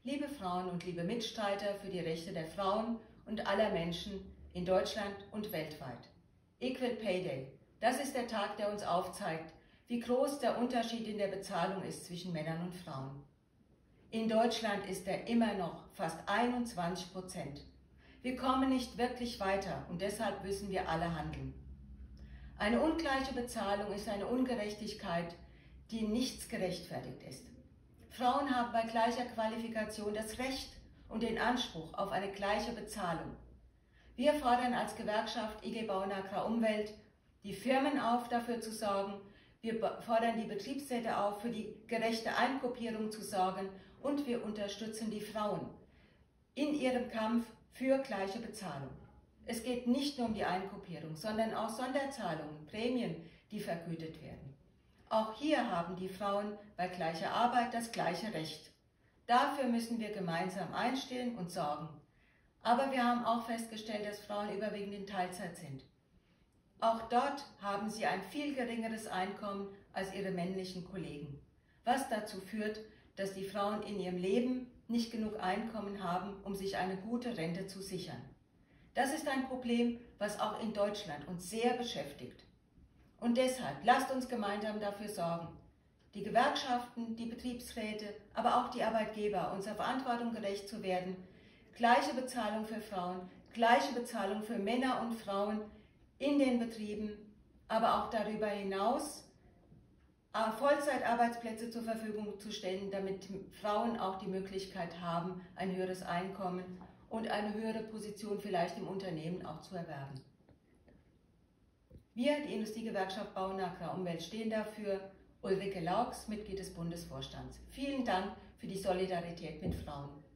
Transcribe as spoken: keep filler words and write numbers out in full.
liebe Frauen und liebe Mitstreiter für die Rechte der Frauen und aller Menschen in Deutschland und weltweit. Equal Pay Day, das ist der Tag, der uns aufzeigt, wie groß der Unterschied in der Bezahlung ist zwischen Männern und Frauen. In Deutschland ist er immer noch fast einundzwanzig Prozent. Wir kommen nicht wirklich weiter und deshalb müssen wir alle handeln. Eine ungleiche Bezahlung ist eine Ungerechtigkeit, die in nichts gerechtfertigt ist. Frauen haben bei gleicher Qualifikation das Recht und den Anspruch auf eine gleiche Bezahlung. Wir fordern als Gewerkschaft I G Bauern Agrar Umwelt die Firmen auf, dafür zu sorgen. Wir fordern die Betriebsräte auf, für die gerechte Eingruppierung zu sorgen, und wir unterstützen die Frauen in ihrem Kampf für gleiche Bezahlung. Es geht nicht nur um die Eingruppierung, sondern auch Sonderzahlungen, Prämien, die vergütet werden. Auch hier haben die Frauen bei gleicher Arbeit das gleiche Recht. Dafür müssen wir gemeinsam einstehen und sorgen. Aber wir haben auch festgestellt, dass Frauen überwiegend in Teilzeit sind. Auch dort haben sie ein viel geringeres Einkommen als ihre männlichen Kollegen, was dazu führt, dass die Frauen in ihrem Leben nicht genug Einkommen haben, um sich eine gute Rente zu sichern. Das ist ein Problem, was auch in Deutschland uns sehr beschäftigt. Und deshalb lasst uns gemeinsam dafür sorgen, die Gewerkschaften, die Betriebsräte, aber auch die Arbeitgeber, unserer Verantwortung gerecht zu werden, gleiche Bezahlung für Frauen, gleiche Bezahlung für Männer und Frauen in den Betrieben, aber auch darüber hinaus Vollzeitarbeitsplätze zur Verfügung zu stellen, damit Frauen auch die Möglichkeit haben, ein höheres Einkommen und eine höhere Position vielleicht im Unternehmen auch zu erwerben. Wir, die Industriegewerkschaft Bauern Agrar Umwelt, stehen dafür. Ulrike Laux, Mitglied des Bundesvorstands. Vielen Dank für die Solidarität mit Frauen.